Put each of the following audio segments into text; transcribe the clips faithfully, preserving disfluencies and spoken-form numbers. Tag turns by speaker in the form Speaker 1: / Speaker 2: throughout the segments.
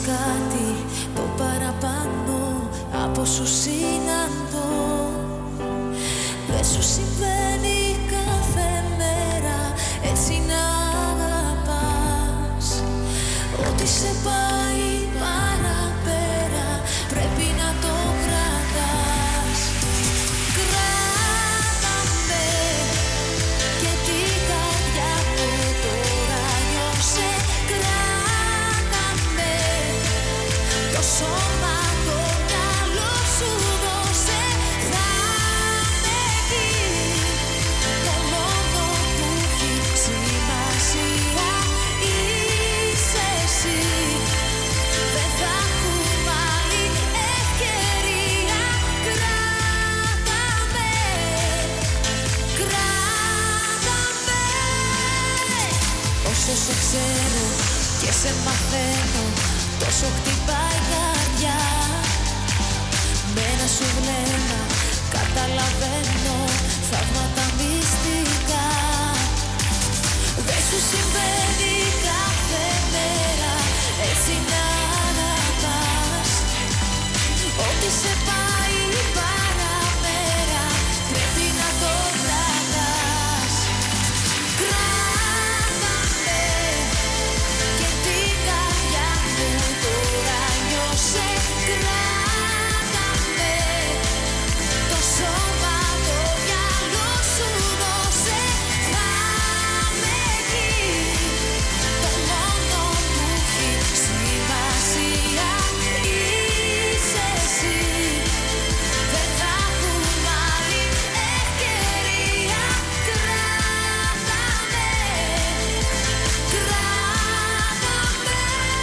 Speaker 1: κάτι το παραπάνω από σου συναντώ. Δεν σου συμβαίνει κάθε μέρα έτσι να αγαπάς. Ό,τι σε πάει παραπέρα πρέπει να το κρατάς. Κράτα με και την καρδιά μου τώρα νιώσε. Κράτα με το σώμα, το μυαλό σου δώσε. Θα είμαι εκεί, το μόνο που έχει σημασία είσαι εσύ. Δεν θα έχουμε άλλη ευκαιρία. Κράτα με, κράτα με. Όσο σε ξέρω και σε μαθαίνω, τόσο χτυπάει η καρδιά. Με ένα σου βλέμμα καταλαβαίνω θαύματα μυστικά. Δεν σου συμβαίνει κάθε μέρα έτσι να αγαπάς. Ό,τι σε πάει παραπέρα πρέπει να το κρατάς. Κράτα με και την καρδιά μου τώρα νιώσε. Κράτα με το σώμα, το μυαλό σου δώσε. Θα είμαι εκεί, το μόνο που έχει σημασία είσαι εσύ. Δεν θα έχουμε άλλη ευκαιρία. Κράτα με, κράτα με.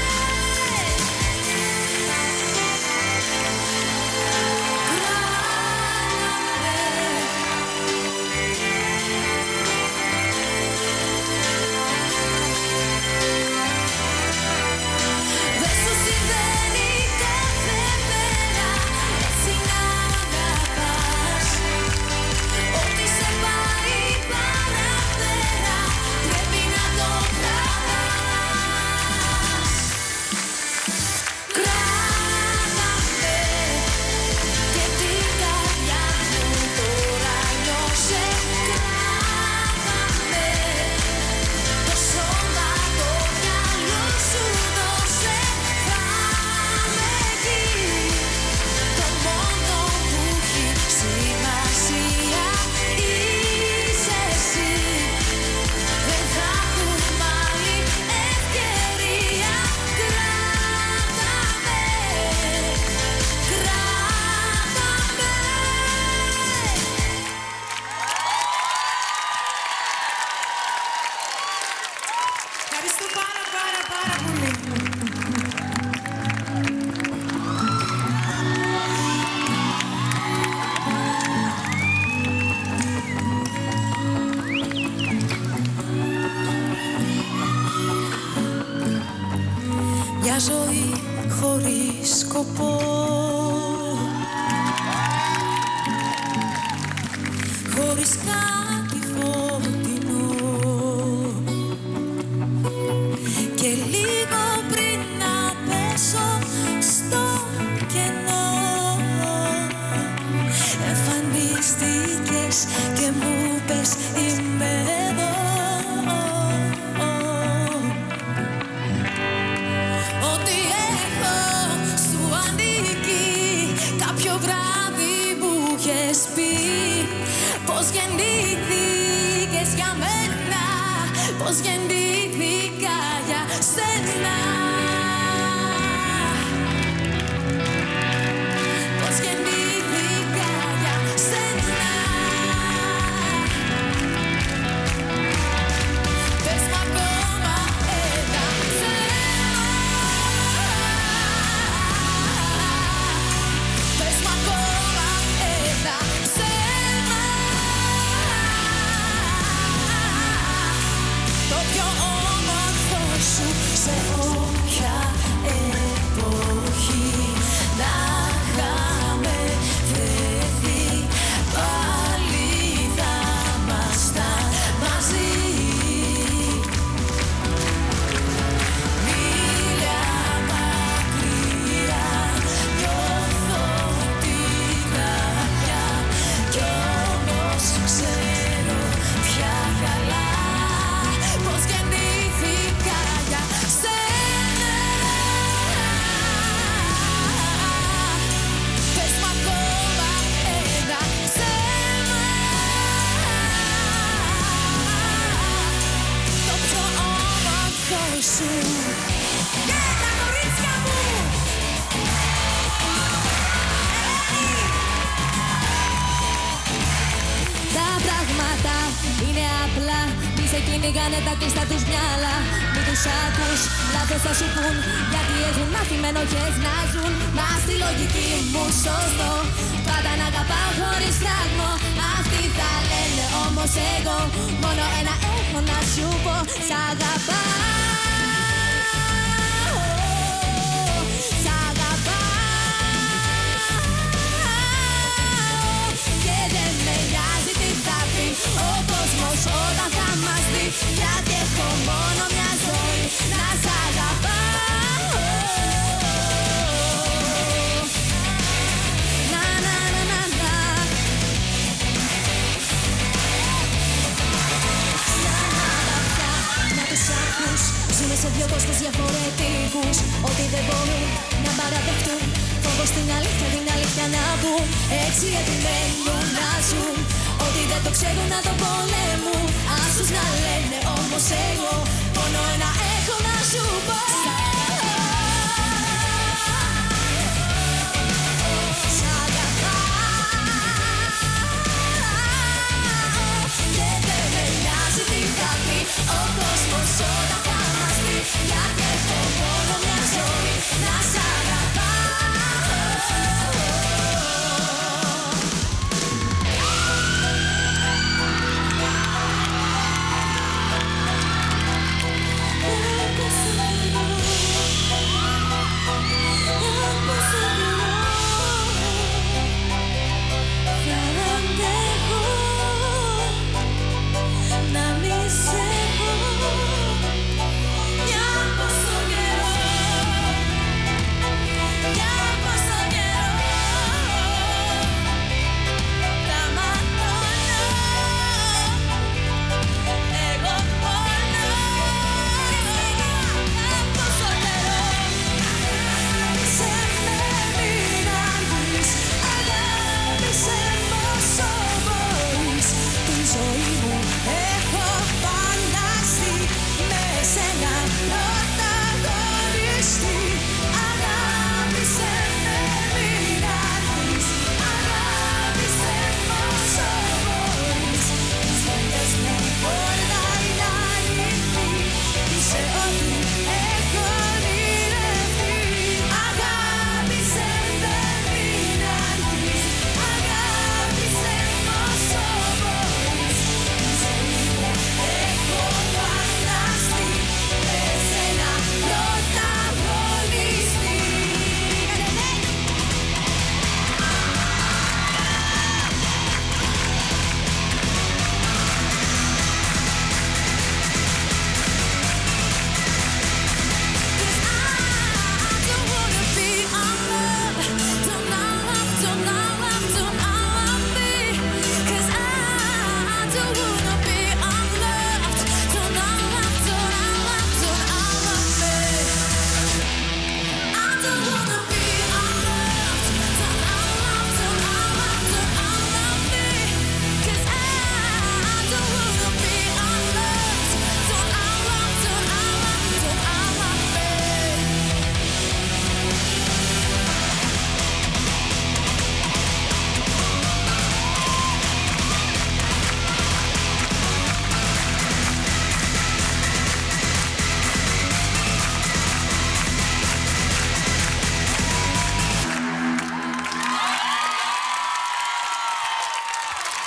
Speaker 1: Δεν σου συμβαίνει κάθε μέρα έτσι να αγαπάς. Ό,τι σε πάει παραπέρα πρέπει να το κρατάς. Κράτα με και την καρδιά μου τώρα νιώσε. Κράτα με το σώμα, το μυαλό σου δώσε. Θα είμαι εκεί, το μόνο που έχει σημασία είσαι εσύ. Δεν θα έχουμε άλλη ευκαιρία. Κράτα με, κράτα με.
Speaker 2: Ευχαριστώ πάρα πάρα πάρα πολύ.
Speaker 1: Μια ζωή χωρίς σκοπό, χωρίς κάτι φωτεινό. Και λίγο πριν να πέσω στο κενό εμφανίστηκες και μου πες είμαι εδώ. Ό,τι έχω σου ανήκει. Κάποιο βράδυ μου είχες πει πως γεννήθηκες για μένα, πως γεννήθηκα για σένα. Πως γεννήθηκα για σένα. Πες μ' ακόμα ένα θέλω. Πες μ' ακόμα ένα ψέμα. Το πιο σου. Και τα κορίτσια μου! Τα πράγματα είναι απλά. Μη σε κυνηγάνε τα κλειστά τους μυαλά. Μη τους ακούς, λάθος θα σου πουν. Γιατί έχουν μάθει με ενοχές να ζουν. Μα στη λογική μου σωστό, πάντα να αγαπάω χωρίς φράγμο. Αυτοί θα λένε όμως εγώ μόνο ένα έχω να σου πω. Σ' αγαπάω. Σ' αγαπάω. Και δεν με νοιάζει τι θα πει ο κόσμος όταν θα μας δει. Γιατί έχω μόνο μια ζωή να σ' αγαπάω. Να, να, να, να, να. Σαν αγαπιά να τους ακούς. Ζουνε σε δυο κόσμους διαφορετικούς. Ότι δεν μπορούν να παραδεχτούν. Φόβος την αλήθεια, την αλήθεια να πουν. Έτσι επιμένουν να ζουν. Ότι δεν το ξέρουν να το πολέμουν. Ας τους να λένε όμως εγώ μόνο ένα